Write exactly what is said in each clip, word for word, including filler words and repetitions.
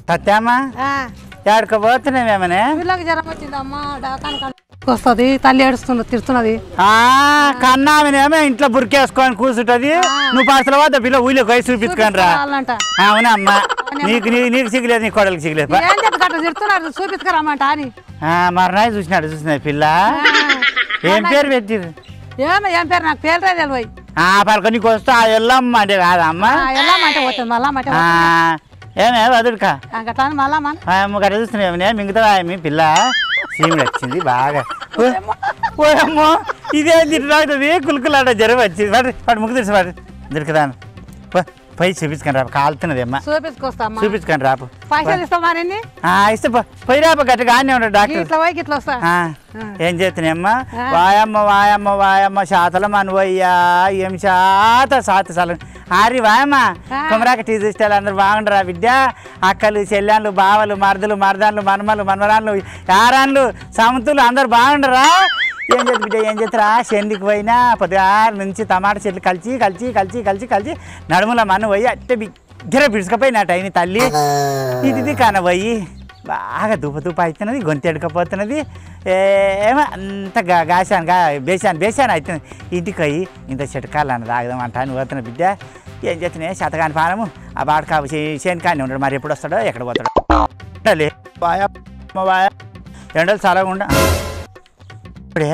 తత్తామా ఏడుకోబోతున్నామేమనే పిల్లకి జ్వరం వచ్చిందమ్మా డాకానికి వస్తుంది తల్లి ఏడుస్తుంది తిడుతున్నది కన్నామనేమో ఇంట్లో బురికేసుకొని కూర్చుంటది నువ్వు పాసల వద్ద పిల్ల ఊళ్ళో పోయి చూపించుకొని రా అవునా అమ్మా నీకు నీకు సిగ్గులేదు నీ కొడలికి సిగ్గులేదు తిడుతున్నారు చూపించుకురమ్మంట అని మరణాయి చూసినాడు చూసినాయి పిల్ల ఏం పేరు పెట్టిరు ఏమో ఏం పేరు నాకు పేరు రాదు పోయి పలక నీకు వస్తా ఎల్లమ్మ అంటే కాదమ్మా ఎల్లమ్మంటే పోతుంది మళ్ళా ఏమే వదుడుకా అట్లా మళ్ళా గట్ట చూస్తున్నామనే మిగతా మీ పిల్ల సీముడు వచ్చింది బాగా ఓమ్మో ఇదే తిరుగుతుంది కులుకులాట జ్వరం వచ్చింది వాడు వాడు ముగ్గు తెలుసు వాడు దొరికదాను పోయి చూపించుకొని రాపు కాలుతున్నదేమ్మా చూపించుకొస్తా చూపించుకొని రాపు పైసలు ఇస్తామా ఇస్తే పోయి రాపు గట్టిగా ఆనే ఉన్నాడు డాక్టర్ ఏం చేస్తున్నాయమ్మా వాయమ్మ వాయమ్మ వాయమ్మ శాతల మనవయ్యా ఏం శాత శాత సాల ఆరి వాయమ్మ కుమరాక టీ చూస్తే అందరు బాగుండరా విద్య అక్కలు చెల్లెళ్ళు బావలు మరదలు మరదాన్లు మనమలు మనవరాన్లు యారాన్లు సమంతులు అందరు బాగుండరా ఏం చేతి బిడ్డ ఏం చేస్తారా చెందికి పోయినా పొద్దుగారు నుంచి టమాటా చెట్లు కలిసి కలిసి కలిసి కలిసి కలిసి నడుముల మన పోయి అట్టే బిగ్గర పిడుచుకపోయినా టైని తల్లి ఇది కాన పోయి బాగా దూప దూప అవుతున్నది గొంతు ఎడకపోతున్నది ఏమో అంత గా గాశాను గా బేసాను బేసాను అవుతుంది ఇంటికి పోయి ఇంత చెట్కాలు అన్నది ఆగదాం అంటా అని పోతున్నా బిడ్డ ఏం చేస్తున్నాయి శతకాని పానము ఆ బాట కాపు చేను కానీ ఉండడు మరి ఎప్పుడు వస్తాడో ఎక్కడ పోతాడో లే బాయా బాయా ఎండలు చాలా ఉండ ఇప్పుడే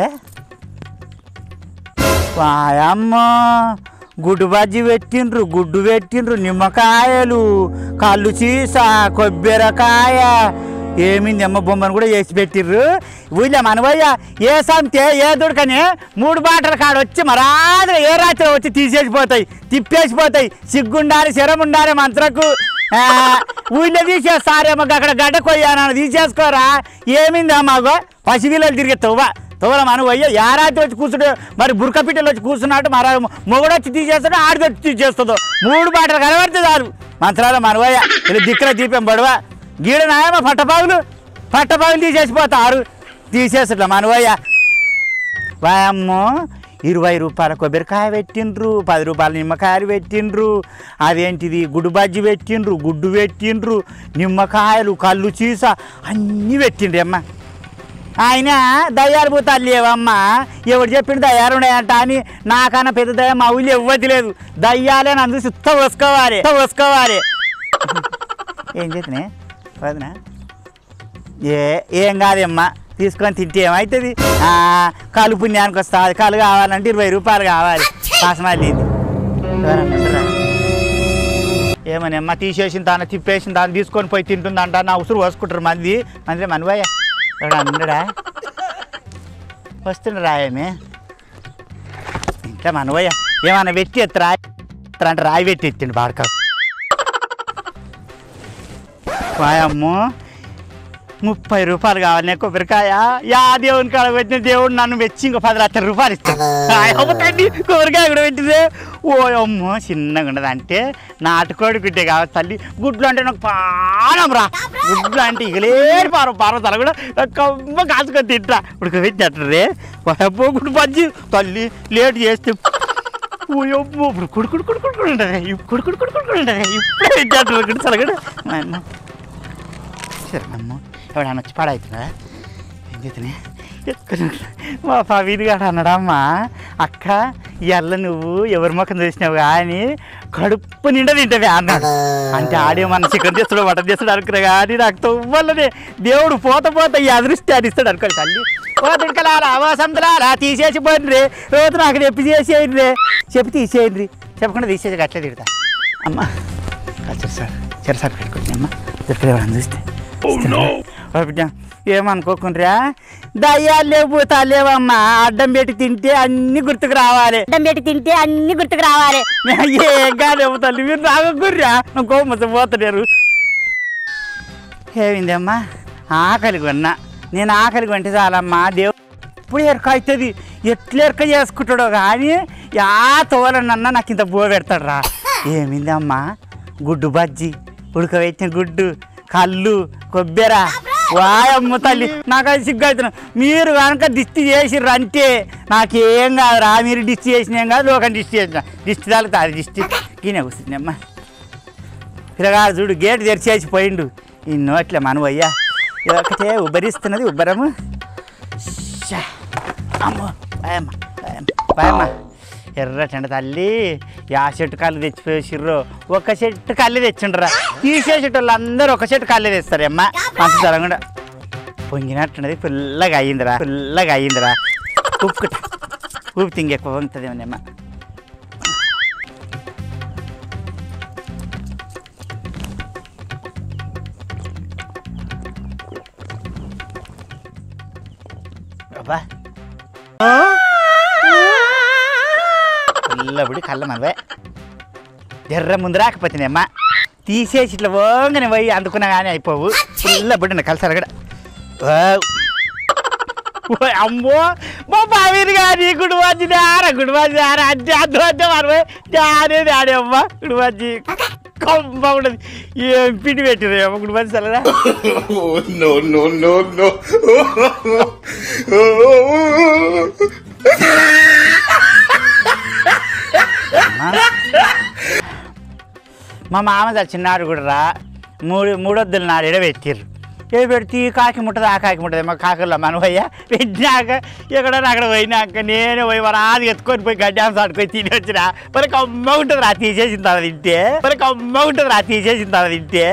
వాయమ్మ గుడ్డు బజ్జి పెట్టిండ్రు గుడ్డు పెట్టిండ్రు నిమ్మకాయలు కళ్ళు చీసా కొబ్బరికాయ ఏమింది అమ్మ బొమ్మను కూడా వేసి పెట్టిర్రు ఊళ్ళో మనవయ్య ఏ సంతే ఏ దుడకని మూడు బాటల కాడ వచ్చి మరాదు ఏ రాత్రి వచ్చి తీసేసిపోతాయి తిప్పేసిపోతాయి సిగ్గుండాలి శరం ఉండాలి మంత్రకు ఊళ్ళో తీసేస్తారేమో అక్కడ గడ్డ కొయ్యానని తీసేసుకోరా ఏమింది అమ్మాగో పసివిల్లలు తిరిగి తవ్వ తోల మనవయ్య యారాత్రి వచ్చి కూర్చుంటే మరి బురకపిట్టలు వచ్చి కూర్చున్నట్టు మరి మొగుడు వచ్చి తీసేస్తాడు ఆడికి వచ్చి తీసేస్తుందో మూడు బాటలు కనబడితే చాలు మంత్రాల మనవయ్య ఇలా దిక్కుల దీపం పడవా గీడ నాయమ్మ పట్టపాగులు పట్టపాగులు తీసేసిపోతారు తీసేసట్లా మనవయ్య వాయమ్మో ఇరవై రూపాయల కొబ్బరికాయ పెట్టిండ్రు పది రూపాయల నిమ్మకాయలు పెట్టిండ్రు అదేంటిది గుడ్డు బజ్జి పెట్టిండ్రు గుడ్డు పెట్టిండ్రు నిమ్మకాయలు కళ్ళు చీస అన్నీ పెట్టిండ్రు అమ్మ ఆయన దయ్యాలు పోతాలు లేవమ్మా ఎవడు చెప్పిండు దయ్యాలు ఉన్నాయంట అని నాకన్నా పెద్ద దయ్యం మా ఊళ్ళో ఇవ్వది లేదు దయ్యాలే నన్ను సుత్త పోసుకోవాలి పోసుకోవాలి ఏం చేసినా వదినా ఏ ఏం కాదమ్మా తీసుకొని తింటే ఏమవుతుంది కలు పుణ్యానికి వస్తుంది కలు కావాలంటే ఇరవై రూపాయలు కావాలి కాసమాలి ఏమని అమ్మ తీసేసిన దాన్ని తిప్పేసిన దాన్ని తీసుకొని పోయి తింటుందంట నా ఉసురు పోసుకుంటారు మంది మంది మనవయ్య ఎవడా అందడా వస్తుండ్రా ఏమే ఇంకా మనవయ్య ఏమన్నా పెట్టి ఎత్త రాయి అంటే రాయి పెట్టి ఎత్తిండు బాడక వాయమ్మో ముప్పై రూపాయలు కావాలి నేను కొబ్బరికాయ యా దేవుని కాడ పెట్టిన దేవుడు నన్ను వెచ్చి ఇంకో పది లక్షల రూపాయలు ఇస్తాను కొబ్బరికాయ కూడా పెట్టిందే ఓ అమ్మో చిన్నగా ఉండదు అంటే నాటుకోడి గుడ్డే కావాలి తల్లి గుడ్లు అంటే నాకు పానం రా గుడ్లు అంటే ఇగలేరు పారం పార్వతాలు కూడా కమ్మ కాసుకొని తింటా ఇప్పుడు పెట్టినట్రే అబ్బో గుడ్డు బజ్జి తల్లి లేట్ చేస్తే ఓ అమ్మో ఇప్పుడు కుడుకుడు కుడుకుడు ఉంటుంది ఇప్పుడు కుడుకుడు కుడుకుడు ఉంటుంది ఇప్పుడే పెట్టినట్టు గుడి సలగడు మా అమ్మ సరే అమ్మ ఎవడన్నా వచ్చి పాడవుతున్నా ఏం చేతున్నా మా పవీని గారు అన్నాడమ్మా అక్క ఇవాళ నువ్వు ఎవరి ముఖం చూసినావు కానీ కడుపు నిండా తింటావే అన్నాడు అంటే ఆడేమన్నా చికెన్ చేస్తాడు మటన్ చేస్తాడు అనుకున్నా కానీ నాకు తవ్వలనే దేవుడు పోత పోత ఈ అదృష్టి అని ఇస్తాడు అనుకోండి తల్లి ఓ దుడకలారా ఓ సంతలారా తీసేసి పోయినరి రోజు నాకు చెప్పి చేసేయండి రే చెప్పి తీసేయండి చెప్పకుండా తీసేసి అట్లే తిడతా అమ్మ సరే సార్ సరే సార్ పెట్టుకోండి అమ్మ దొరకలేవని చూస్తే బిడ్డ ఏమనుకోకుండా దయ్యాలు లేవు లేవమ్మా అడ్డం పెట్టి తింటే అన్ని గుర్తుకు రావాలి అడ్డం పెట్టి తింటే అన్ని గుర్తుకు రావాలి ఏం కాలేవు తల్లి మీరు రాగకుర్రా నువ్వు కోమత పోతలేరు ఏమిందమ్మా ఆకలి కొన్నా నేను ఆకలి కొంటే చాలమ్మా దేవుడు ఇప్పుడు ఎరక అవుతుంది ఎట్లా ఎరక చేసుకుంటాడో కానీ యా తోలనన్నా నాకు ఇంత బో పెడతాడు రా ఏమిందమ్మా గుడ్డు బజ్జి ఉడకబెట్టిన గుడ్డు కళ్ళు కొబ్బెర వాయమ్మ తల్లి నాకు అది సిగ్గు అవుతున్నా మీరు కనుక దిష్టి చేసిర్రు అంటే నాకేం కాదురా మీరు దిష్టి చేసిన ఏం కాదు లోకం దిష్టి చేసిన దిష్టి తాగుతా అది దిష్టి ఈయన కూర్చుంది అమ్మ పిల్లగాడు చూడు గేటు తెరిచేసి పోయిండు ఇన్నో అట్లా మనం అయ్యా ఒకటే ఉబ్బరిస్తున్నది ఉబ్బరము అమ్మో బాయమ్మ బాయమ్మ ఎర్రటండి తల్లి యా చెట్టు కళ్ళు తెచ్చిపోసిర్రు ఒక చెట్టు కళ్ళు తెచ్చిండ్రా తీసేసేట వాళ్ళు అందరూ ఒక చెట్టు కళ్ళు తెస్తారు అమ్మ మంచి తరంగా పొంగినట్టున్నది పుల్లగా అయ్యిందిరా పుల్లగా అయ్యిందిరా ఉప్పుకుట ఊపి తింగి ఎక్కువ పొంగుతుంది అమ్మ అబ్బా పుల్లబడి కళ్ళ మనవే ఎర్ర ముందు రాకపోతేనేమ్మ తీసేసి ఇట్లా ఓంగని పోయి అందుకున్నా కానీ అయిపోవు పుల్లబడి నా కలిసారు కూడా అమ్మో మా బావిరి కానీ గుడివాజీ దారా గుడివాజీ దారా అడ్డే అద్దం అడ్డే మనవే దానే దాడే అమ్మ గుడివాజీ కొమ్మ ఉండదు ఏం పిండి పెట్టిరు అమ్మ గుడివాజీ సలరా మా మామ చచ్చినాడు కూడా రా మూడు మూడొద్దులు నాడు ఎడ పెట్టిర్రు ఏ పెడితే కాకి ముట్టదు ఆ కాకి ముట్టదు మా కాకల్లో మనవయ్య పెట్టినాక ఎక్కడన్నా అక్కడ పోయినాక నేను పోయి వరాది ఎత్తుకొని పోయి గడ్డాంస ఆడుకొని తిని వచ్చిన మనకు అమ్మ ఉంటుంది రా తీసేసిన తర్వాత తింటే మనకు అమ్మ ఉంటుంది రా తీసేసిన తర్వాత తింటే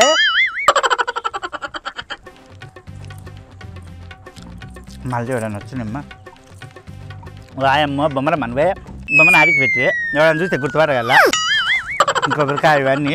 మళ్ళీ ఎవడన్నా వచ్చినమ్మ వాయమ్మ బొమ్మల మనవే బొమ్మను ఆడికి పెట్టి ఎవడన్నా చూస్తే గుర్తుపడగల ఇంకొకరికాయ ఇవన్నీ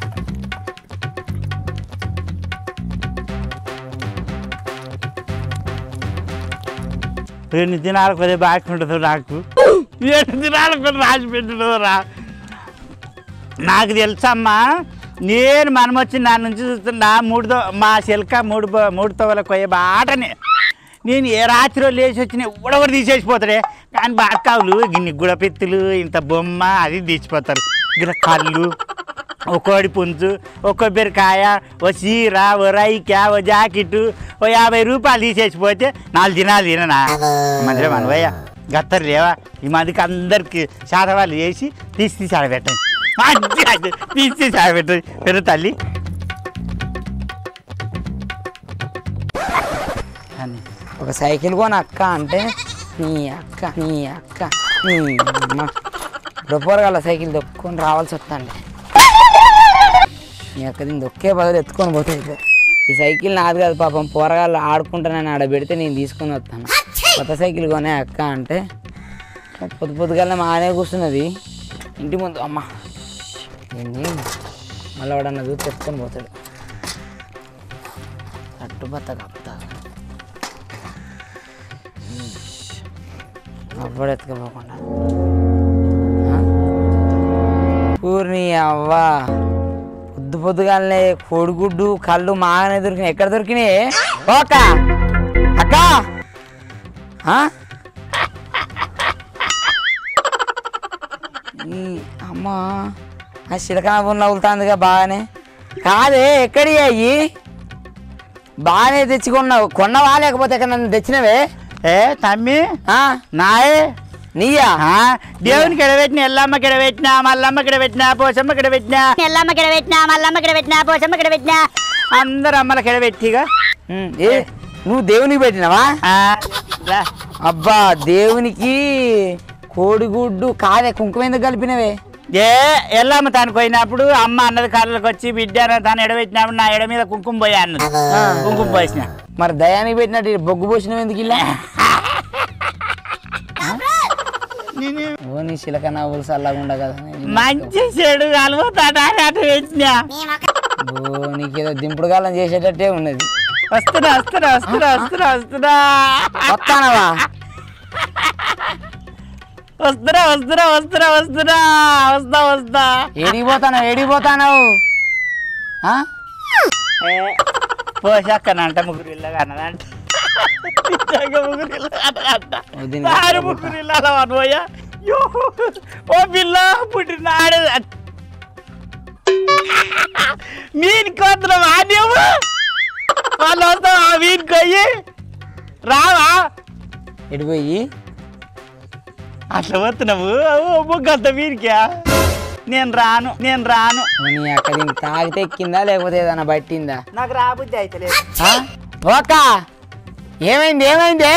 రెండు దినాలకు కొద్దిగా బాగా ఉంటుంది నాకు రెండు దినాలకు కొద్దిగా రాసి పెట్టినవు రా నాకు తెలుసమ్మా నేను మనం వచ్చి నా నుంచి చూస్తున్నా మూడుతో మా చిలక మూడు మూడు తోవల కొయ్య బాటనే నేను ఏ రాత్రిలో లేచి వచ్చిన ఉడవరు తీసేసిపోతాడే కానీ బాకావులు గిన్నె గుడపెత్తులు ఇంత బొమ్మ అది తీసిపోతారు గిర కళ్ళు ఓ కోడి పుంజు ఓ కొబ్బరికాయ ఓ చీర ఓ రైకా ఓ జాకెట్టు ఓ యాభై రూపాయలు తీసేసిపోతే నాలుగు దినాలు తిననా మందిరే మనవయ్య గత్తరు లేవా ఈ మందికి అందరికి శాతవాళ్ళు చేసి తీసి తీసి ఆడబెట్టండి తీసి తీసి ఆడబెట్టండి పెరు తల్లి ఒక సైకిల్ కొని అక్క అంటే నీ అక్క నీ అక్క నీ అమ్మ దొప్పరగల సైకిల్ దొక్కుని రావాల్సి వస్తుంది నీ అక్క దీన్ని దొక్కే బదులు ఎత్తుకొని పోతుంది ఈ సైకిల్ నాది కాదు పాపం పోరగాళ్ళు ఆడుకుంటానని ఆడ పెడితే నేను తీసుకొని వస్తాను కొత్త సైకిల్ కొనే అక్క అంటే పొద్దు పొద్దుగానే మానే కూర్చున్నది ఇంటి ముందు అమ్మ దీన్ని మళ్ళీ వాడన్నా చూసి ఎత్తుకొని పోతాడు కట్టుబత్త కప్తా అప్పుడు ఎత్తుకపోకుండా పూర్ణి అవ్వ పొద్దు పొద్దుగానే కోడిగుడ్డు కళ్ళు మాగానే దొరికినాయి ఎక్కడ దొరికినాయి ఓక అక్క అమ్మా ఆ చిలకన నవ్వులుతుందిగా బాగానే కాదే ఎక్కడి అయ్యి బాగానే తెచ్చుకున్నావు కొన్నవా లేకపోతే ఎక్కడ నన్ను తెచ్చినవే ఏ తమ్మి నాయే నీయా దేవునికి ఎడబెట్టిన ఎల్లమ్మ కిడబెట్టినా మల్లమ్మ కిడబెట్టినా పోచమ్మ కిడబెట్టినా ఎల్లమ్మ కిడబెట్టినా మల్లమ్మ కిడబెట్టినా పోచమ్మ కిడబెట్టినా అందరు అమ్మల కిడబెట్టిగా ఏ నువ్వు దేవునికి పెట్టినావా అబ్బా దేవునికి కోడిగుడ్డు కాదే కుంకుమ ఎందుకు కలిపినవే ఏ ఎల్లమ్మ తాను పోయినప్పుడు అమ్మ అన్నది కళ్ళకి వచ్చి బిడ్డ తాను ఎడబెట్టినప్పుడు నా ఎడ మీద కుంకుమ పోయా అన్నది కుంకుమ పోసిన మరి దయానికి పెట్టినట్టు బొగ్గు పోసినవి ఎందుకు ఇలా ఓ నీ చిలక నవ్వులు చల్లగా కదా మంచి చెడు కలుగుతాడా అటు పెట్టినా ఓ నీకేదో దింపుడు కాలం చేసేటట్టే ఉన్నది వస్తున్నా వస్తున్నా వస్తున్నా వస్తున్నా వస్తున్నా వస్తానవా వస్తున్నా వస్తున్నా వస్తున్నా వస్తున్నా వస్తా వస్తా ఏడిపోతాను ఏడిపోతావు పోషాక్కనంట ముగ్గురు ఇళ్ళగా అన్నదంట ముగ్గురు ఇళ్ళ ముగ్గురు ఇళ్ళ పోయా ఓ పిల్ల పుట్టినాడు మీన్ కోతలు వాడేవు వాళ్ళు వస్తావు ఆ మీన్ కొయ్యి రావా ఎడిపోయి అట్లా పోతున్నావు ముగ్గంత మీనికా నేను రాను నేను రాను. నీ అక్క దీనికి తాగితే ఎక్కిందా లేకపోతే ఏదైనా పట్టిందా? నాకు రాబుద్ది అయితే లేదు. ఓక ఏమైంది ఏమైంది?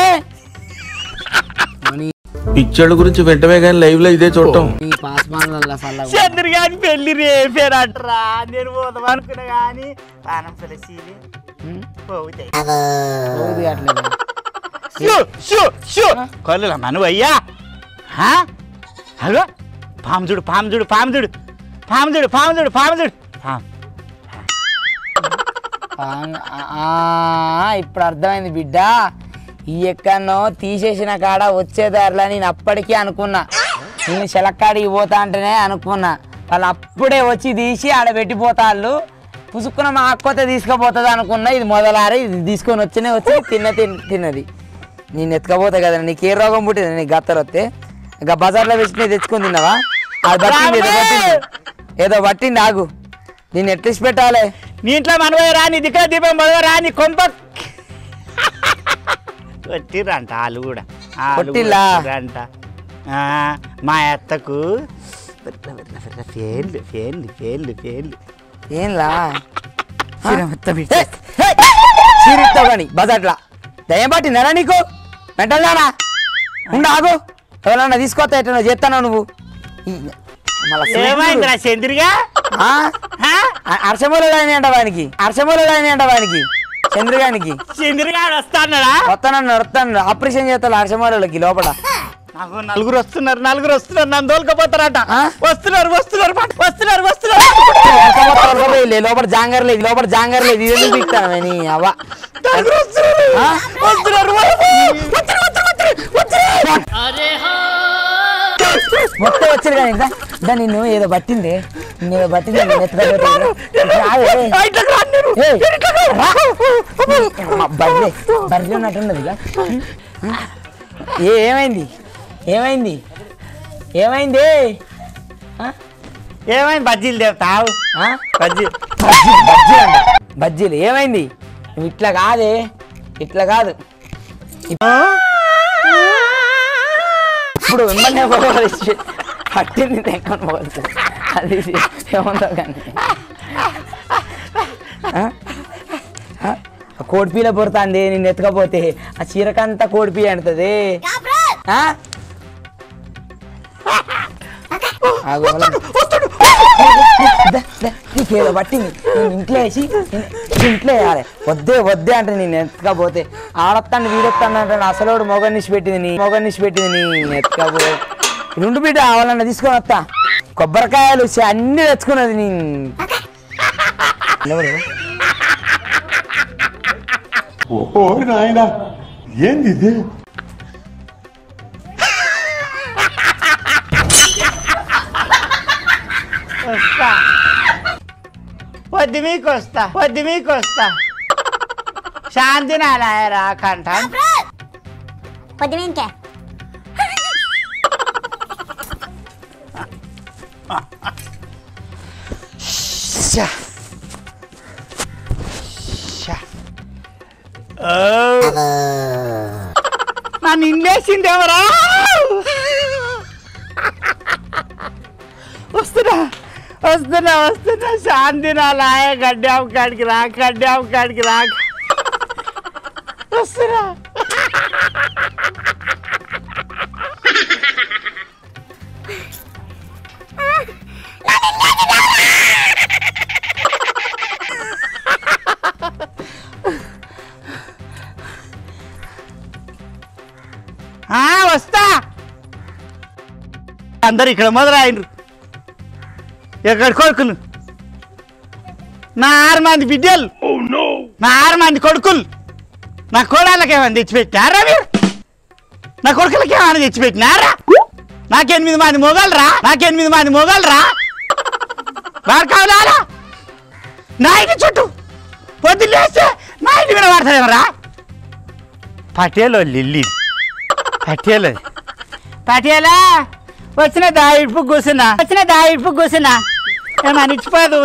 పిచ్చోళ్ళ గురించి వెంటనే కానీ లైవ్ లో ఇదే చూడటం. నీ పాస్మాన్ల సల్ల చంద్ర గాని పెళ్లి రేపేనట్రా. నేను పోదాం అనుకున్నా కానీ పానం పిలిచి పోతాయి. కళ్ళు మను అయ్యా. హలో పాము చూడు పాము చూడు పాము చూడు పాము చూడు పాము చూడు పాము చూడు. ఇప్పుడు అర్థమైంది బిడ్డ. ఈ ఎక్కడనో తీసేసిన కాడ వచ్చేదారిలా నేను అప్పటికీ అనుకున్నా. నేను శలక్కాడికి పోతా అంటేనే అనుకున్నా. వాళ్ళు అప్పుడే వచ్చి తీసి ఆడ పెట్టిపోతాళ్ళు. పుసుక్కున మా అక్కోతే తీసుకుపోతుంది అనుకున్నా. ఇది మొదలారి ఇది తీసుకొని వచ్చినే వచ్చి తిన్న తిన్నది. నేను ఎత్తుకపోతా కదా. నీకు ఏ రోగం పుట్టింది? నీకు గత్తరు వస్తే ఇక బజార్లో వచ్చి తెచ్చుకొని తిన్నావా? అది పట్టింది ఏదో పట్టింది ఏదో పట్టింది ఆగు. నేను ఎట్లిసి పెట్టాలి? నీ ఇంట్లో మనవే రా, నీ దిక్కున దీపం మనవే రా, నీ కొంప కొట్టిర్రంట వాళ్ళు కూడా అంట. మా అత్తకు ఫేన్లు ఫేన్లు ఫేన్లు ఫేన్లు ఏంలా చీరిస్తావు కానీ బజార్లా దయ్యం పట్టిందరా నీకు? వెంటనే ఉండు ఆగు. ఎవరన్నా తీసుకొస్తా ఎట్లా చేస్తాను నువ్వు. ఏమైందిరా చంద్రిగా? అర్షమూలడు అని అంట వానికి అర్షమూలడు అని అంట వానికి చంద్రగానికి. చంద్రగాడు వస్తాడా? వస్తానన్నా వస్తాను. ఆపరేషన్ చేస్తాను అర్షమూలకి లోపల. నాకు నలుగురు వస్తున్నారు నలుగురు వస్తున్నారు నన్ను తోలుకపోతారట. వస్తున్నారు వస్తున్నారు వస్తున్నారు వస్తున్నారు లోపల జాంగర్ లేదు లోపల జాంగర్ లేదు. ఇది ఎందుకు పిక్తాను నీ అవ్వ. మొత్తం వచ్చారు కానీ ఇంకా దా నిన్ను ఏదో పట్టింది నిన్ను ఏదో పట్టింది. బర్రె బర్రె ఉన్నట్టున్నది. ఏ ఏమైంది ఏమైంది ఏమైంది ఏమైంది? బజ్జీలు దేవతావు బజ్జీ బజ్జీ అంట బజ్జీలు. ఏమైంది? నువ్వు ఇట్లా కాదే ఇట్లా కాదు. ఇప్పుడు వెంబడే పట్టింది తెక్కని పోవచ్చు. అది ఏముందో కానీ కోడిపీల పొడుతుంది. నేను ఎత్తుకపోతే ఆ చీరకంతా కోడిపీ అంటది. నీకేదో పట్టింది. నేను ఇంట్లో వేసి ఇంట్లో వేయాలి. వద్దే వద్దే అంటే నేను ఎత్తుకపోతే ఆడొత్తాను వీడొత్తాను అంటే అసలు మొగని నిసి పెట్టింది నీ మొగని నిసి పెట్టింది నీ ఎత్తుకపోతే. రెండు బిడ్డ వాళ్ళన్న తీసుకొని వస్తా. కొబ్బరికాయలు అన్ని తెచ్చుకున్నది నీ. ఏంది ఇది? వస్తా పొద్దు మీకు వస్తా పొద్దు మీకు వస్తా. శాంతి నారాయరా కంట పొద్దు మీకే నన్ను ఇంగ్లేసింది ఎవరా? వస్తున్నా వస్తున్నా వస్తున్నా. శాంతి నా లాయ గడ్డాం కాడికి రా గడ్డాం కాడికి రా వస్తున్నా. వస్తా. అందరు ఇక్కడ మొదలైనరు. ఎక్కడ కొడుకులు? నా ఆరు మంది బిడ్డలు నా ఆరు మంది కొడుకులు. నా కోడళ్ళకి ఏమైనా తెచ్చిపెట్టినారా మీరు? నా కొడుకులకి ఏమైనా తెచ్చిపెట్టినారా? నాకెనిమిది మంది మొగలరా నాకెనిమిది మంది మొగలరా వారు కావాలా? నా ఇంటి చుట్టూ పొద్దున్న లేస్తే నా ఇంటి మీద పడతారేమరా? పటేలో లిల్లి పటేల పటేలా వచ్చిన దాయిపు కూర్చున్నా వచ్చిన దాయిపు కూర్చున్నా ఏమని ఇచ్చిపోదు.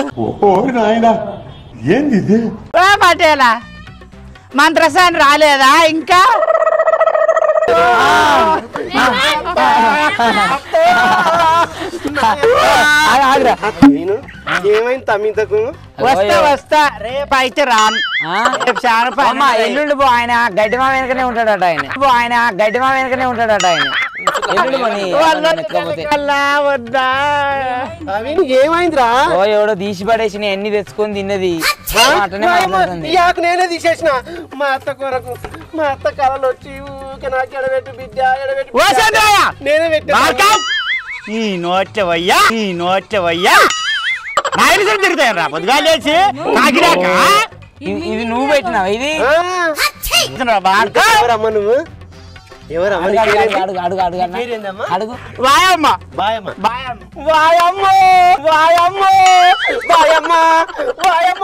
పటేలా మంత్రసాని రాలేదా ఇంకా? ఏమైంది తమ్మింతకు వస్తా వస్తా రేపు అయితే రాను రేపు చాలా పని ఎల్లుండి పో ఆయన గడ్డి మా వెనకనే ఉంటాడట ఆయన పో ఆయన గడ్డి మా వెనకనే ఉంటాడట ఆయన ఎల్లుండి పోనీ వద్దా ఏమైందిరా ఓ ఎవడో తీసి పడేసి ఎన్ని తెచ్చుకొని తిన్నది అట్లనే మాట్లాడుతుంది యాకు నేనే తీసేసిన మా అత్త కొరకు మా అత్త కళలు వచ్చి ఊకే నాకు ఎడబెట్టు బిడ్డ ఎడబెట్టు నేనే పెట్టా ఈ నోట్లవయ్యా ఈ నోట్లవయ్యా నాయన తిరుగుతాయి రా పొద్దుగా లేచి కాకిరాక ఇది నువ్వు పెట్టినావు ఇది ఎవరమ్మా నువ్వు ఎవరమ్మా అడుగు అడుగు అడుగు అడుగు వాయమ్మ బాయమ్మ బాయమ్మ వాయమ్మ వాయమ్మ వాయమ్మ వాయమ్మ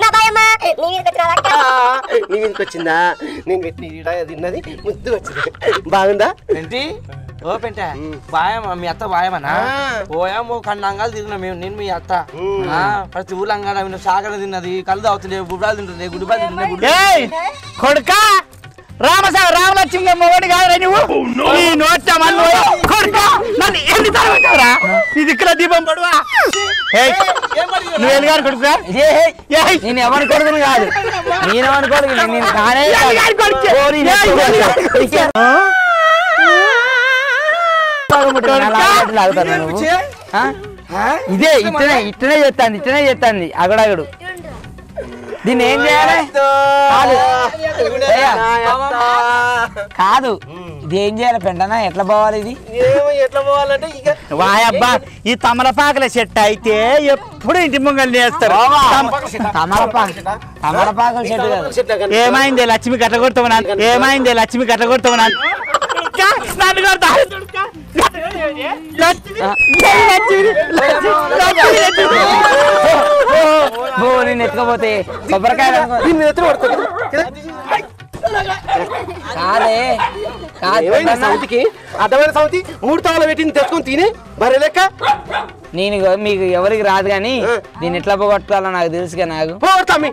నీ మీదకి వచ్చిందా నేను పెట్టిన తిన్నది ముద్దు వచ్చింది బాగుందా ఏంటి ఓ పెంట బాయమ్మ మీ అత్త బాయమనా ఓయామో కన్నంగాలు తిరిగినా మేము నేను మీ అత్త ప్రతి ఊళ్ళంగా సాగర తిన్నది కళ్ళు తాగుతుంది గుడ్డాలు తింటుంది గుడ్డుబాలు తింటుంది గుడ్డు కొడుక రామసాగర్ రామలక్ష్మి మొగడి కాదురా నువ్వు ఈ నోట్ల మన్ను కొడుక నన్ను ఎన్ని తరగతావురా నీ దిక్కుల దీపం పడువా నువ్వు ఎల్లుగారు కొడుకురా నేను ఎవరి కొడుకుని కాదు నేను ఎవరి కొడుకు నేను కానే ఇదే ఇట్టనే ఇట్టనే చేస్తాంది ఇట్టనే చేస్తాంది అగడగడు దీన్ని ఏం చేయాలి కాదు ఇది ఏం చేయాలి పెంటనా ఎట్లా పోవాలి ఇది ఎట్లా పోవాలంటే ఇక వాయబ్బా ఈ తమలపాకుల చెట్టు అయితే ఎప్పుడు ఇంటి ముంగలు చేస్తారు తమలపాకు తమలపాకుల చెట్టు కాదు ఏమైంది లక్ష్మి గట్ట కొడతావు ఏమైంది లక్ష్మి గట్ట కొడతావు నన్ను కొడతా నేను ఎత్తుకపోతే కొబ్బరికాయ కాదే కాదు సౌతికి అర్థమైన సౌతి మూడు తవల పెట్టింది తెచ్చుకొని తిని మరి లెక్క నేను మీకు ఎవరికి రాదు కానీ నేను ఎట్లా పోగొట్టుకోవాలో నాకు తెలుసుగా నాకు పోగొడతామి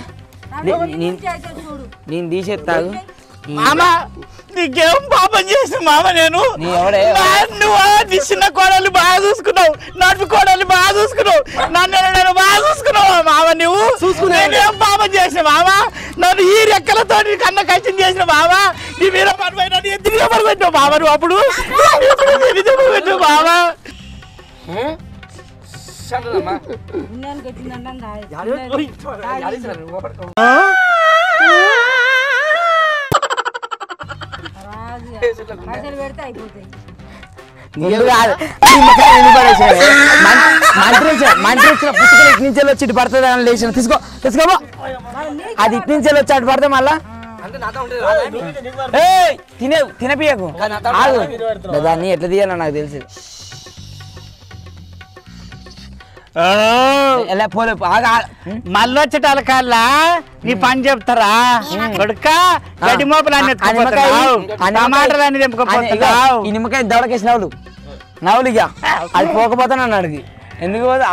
నేను తీసేస్తాగు మామ నీకేం పాపం చేసిన మామ నేను నువ్వు చిన్న కోడలు బాగా చూసుకున్నావు నడుపు కోడలు బాగా చూసుకున్నావు నన్ను నేను బాగా చూసుకున్నావు మామ నువ్వు చూసుకునేం పాపం చేసిన మామ నన్ను ఈ రెక్కలతో కన్న కష్టం చేసిన మామ నీ మీద పడిపోయినా ఎత్తి మీద పడిపోయినావు మామ నువ్వు అప్పుడు పెట్టావు మామ మంత్రి ఇచ్చిన పుస్తకం ఇటు నుంచి వచ్చి ఇటు పడుతుంది అని లేచిన తీసుకో తీసుకోబో అది ఇటు నుంచి వచ్చి అటు పడితే మళ్ళా తినే తినపియకు దాన్ని ఎట్లా తీయాలో నాకు తెలుసు పోలే మళ్ళీ వచ్చేటాల కల్లా నీ పని చెప్తారా కొడుక గడ్డి మోపలు అన్ని టమాటాలు అన్ని తెంపుకోపోతున్నావు ఈ నిమ్మకాయ దవడకేసి నవ్వులు నవ్వులు ఇక అది పోకపోతాను అన్నాడు ఎందుకు పోదు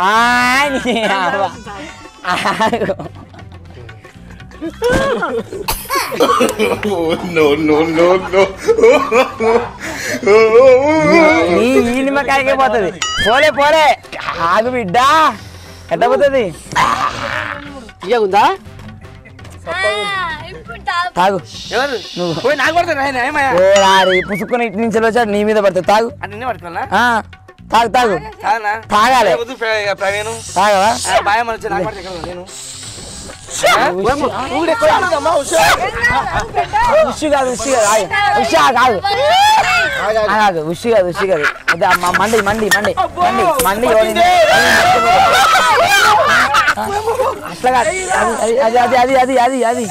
ఈ నిమ్మకాయకే పోతుంది పోలే పోలే ఆగు బిడ్డ ఎట్లా పోతుంది ఉందా తాగు నువ్వు నాకు పడుతున్నా పుసుకుని ఇటు నుంచి వచ్చాడు నీ మీద పడుతుంది తాగు నిన్నే పడుతున్నా తాగు తాగు తాగాలి ప్రవీణ్ తాగవా బాయ్ మన నాకు పడుతుంది నేను ఉషి కాదు ఉషి కాదు ఉషి కాదు కాదు ఉషి కాదు ఉషి కాదు అదే మండి మండి మండి మండి మండి అట్లా కాదు అది అది అది అది అది అది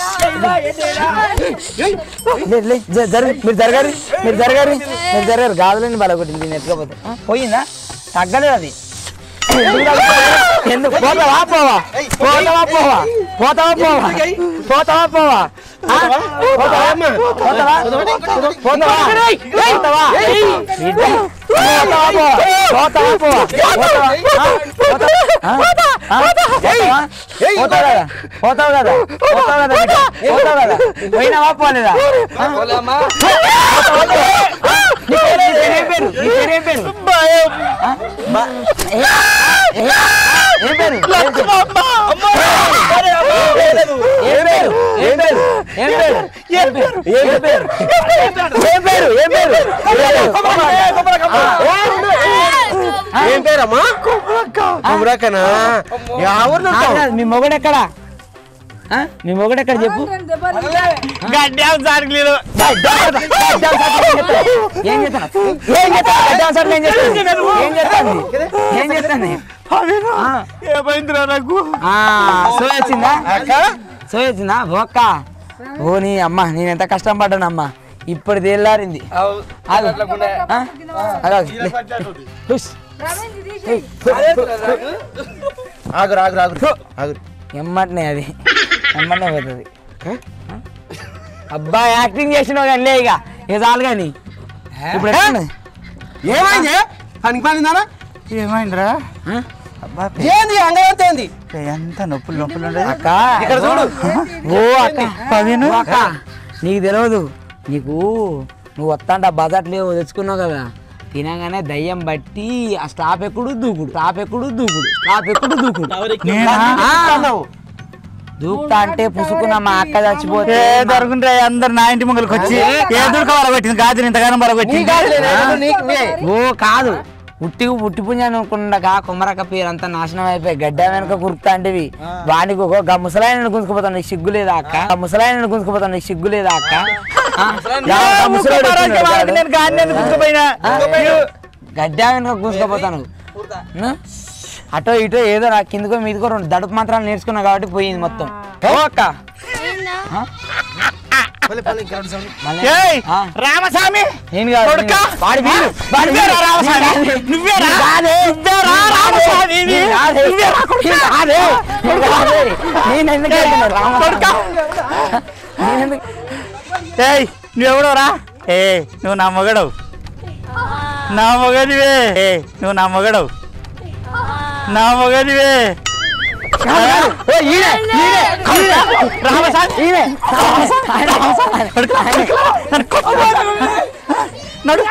జరుగు మీరు జరగారు మీరు జరగారు మీరు జరగారు గాదులేని బాగా కొట్టింది నేను ఎత్తుకపోతే పోయిందా తగ్గలేదు అది ఎందుకు పోతావా పోవా పోతావా పోవా పోతావా పోవా పోతావా పోవా పోతావా పోతావా పోతావా పోతావా పోతావా పోతావా పోవా పోతావు కదా పోతావు కదా పోతావు కదా బిడ్డ, పోతావు కదా పోయినావా పోలేదా పోలేమ్మా. నీ పేరు ఏం పేరు నీ పేరు ఏం పేరు ఆ? బా- ఏ- ఏ- ఏం పేరు ఏం పేరు? ఏం పేరు ఏం పేరు ఏం పేరు ఏం పేరు ఏం పేరు ఏం పేరు ఏం పేరు ఏం పేరమ్మా కుమరకనా ఎవరు కాదు, మీ మొగడు ఎక్కడ ఆ? మీ మొగడు ఎక్కడ చెప్పు గడ్డాం సార్కులు ఏం చేస్తాను ఏం చేస్తాను ఏం చేస్తాను ఏం చేస్తాను ఏం చేస్తాను ఏమైందిరా నాకు సో వచ్చిందా సో వచ్చిందా ఒక్క ఓ నీ అమ్మ నేను ఎంత కష్టం పడ్డానమ్మా ఇప్పుడు తేలారింది ఆగురు ఆగురు ఆగురు ఆగురు ఎమ్మటనే అది ఎమ్మటనే పోతుంది అబ్బా యాక్టింగ్ చేసినావు కానీ లే ఇక ఇక చాలు కానీ ఇప్పుడు ఎట్లున్నది? ఏమైంది పనికి పనిందానా ఏమైందిరా ఆ? అబ్బా ఏంది అంగవంత ఏంది ఎంత నొప్పులు నొప్పులు ఉండదు అక్క ఇక్కడ చూడు. ఓ అక్క పదిను అక్క నీకు తెలియదు నీకు నువ్వు వస్తాంట బజార్లు తెచ్చుకున్నావు కదా తినగానే దయ్యం బట్టి ఆ స్టాప్ ఎక్కుడు దూకుడు స్టాప్ ఎక్కుడు దూకుడు స్టాప్ ఎక్కుడు దూకుడు నేనా? ఆ, దూకుతా అంటే పుసుకున్న మా అక్క చచ్చిపోతే ఏ దొరుకుంటే అందరు నా ఇంటి ముంగలకు వచ్చి ఎదురుక వరగొట్టింది గాజుని ఇంతగానం వరగొట్టింది ఓ కాదు ఉట్టి ఉట్టి పుణ్యాన్ని అనుకుండక కుమ్మరక్క పేరు అంతా నాశనం అయిపోయి గడ్డ వెనక కురుకుతా అంటేవి వానికి ఒక గా ముసలాయన గుంజుకుపోతాను నీకు సిగ్గు లేదా అక్క గా ముసలాయన గుంజుకుపోతాను నీకు సిగ్గు లేదా అక్క ఆ? గా ముసలోడు వచ్చినాడు వాడు. నేను గాజుని గుంజుకుపోయినా గడ్డ వెనక గుంజుకుపోతాను ఆ? అటో ఇటో ఏదో నా కిందకో మీదకో రెండు దడుపు మంత్రాలు నేర్చుకున్నా కాబట్టి పోయింది మొత్తం ఓ అక్క ఆ? మళ్ళీ- ఏయ్, ఆ? రామస్వామి నేను కాదు, కొడుకా? నేను- వాడి వీడు, వాడి నువ్వేరా వీడు. రామస్వామి? నేను- నువ్వేరా? నేను కాదే. నువ్వేరా రామస్వామి? నేను కాదే. నువ్వేరా కొడుకా? నేను కాదే. నేను కాదే. నేను ఎందుకు వెళ్తున్నాను? రామస్వామి. కొడుకా? నేను ఎందుకు- ఏయ్ నువ్వెవడోరా ఏ నువ్వు నా మొగడవు నా మొగడివే ఏ నువ్వు నా మొగడవు నా మొగడివే ఓ, ఈయనే, ఈయనే, ఈయనే. రామస్వామి ఈయనే. రామస్వామి. కొడుకా? నన్ను కొట్టు. నడు.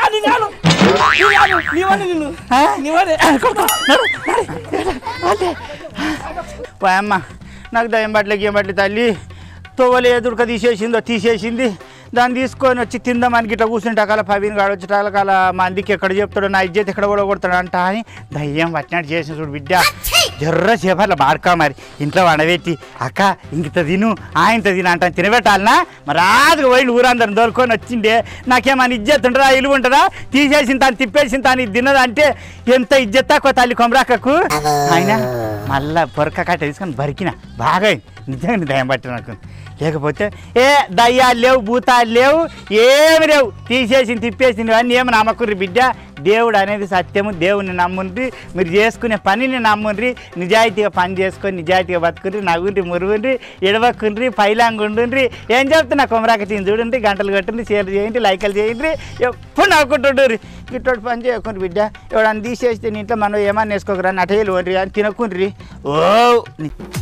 ఆ? కొడుకా? నడు. నడు. పోయమ్మ నాకు దయ్యం బట్టలకి ఏం బట్టలు తల్లి తోవలు ఎదురుక తీసేసిందో తీసేసింది దాన్ని తీసుకొని వచ్చి తిందామని ఇట్లా కూర్చుంటే అకాల పవిని కాడ వచ్చి అకాల మందికి ఎక్కడ చెప్తాడో నా ఇజ్జత్ ఎక్కడ కూడా కొడతాడు అంట అని దయ్యం పట్టినట్టు చేసిన చూడు బిడ్డ జర్ర చేపట్ల బాడుకా మరి ఇంట్లో వండబెట్టి అక్క ఇంత తిను ఆ ఇంత తిను అంటాను తినబెట్టాలనా మరి రాదుగా పోయి ఊరందరం దొరుకొని వచ్చిండే నాకేమని ఇజ్జత్ ఉంటుందా ఇల్లు ఉంటుందా తీసేసిన తాను తిప్పేసిన తాను ఇది తిన్నదా అంటే ఎంత ఇజ్జత్ తక్కువ తల్లి కొమరాకకు ఆయన మళ్ళా పొరక కట్ట తీసుకొని బరికిన బాగా నిజంగా దయ్యం పట్టిన నాకు లేకపోతే ఏ దయ్యాలు లేవు భూతాలు లేవు ఏమి లేవు తీసేసింది తిప్పేసింది అన్నీ ఏమి నమ్మకుర్రి బిడ్డ దేవుడు అనేది సత్యము దేవుడిని నమ్ముండ్రి మీరు చేసుకునే పనిని నమ్ముండ్రి నిజాయితీగా పని చేసుకొని నిజాయితీగా బతుకుర్రి నవ్వుండ్రి మురుగుండ్రి ఎడవకుండ్రి పైలాంగ్ ఉండుండ్రి ఏం చెప్తున్నా కొమరాక తీని చూడండి గంటలు కట్టండి షేర్ చేయండి లైకలు చేయండి ఎప్పుడు నవ్వుకుంటుండ్రి ఇటువంటి పని చేయకుండ్రి బిడ్డ ఎవడన్నా తీసేస్తే నీ ఇంట్లో మనం ఏమన్నా వేసుకోకరా నటేలు అని తినకుండ్రి ఓ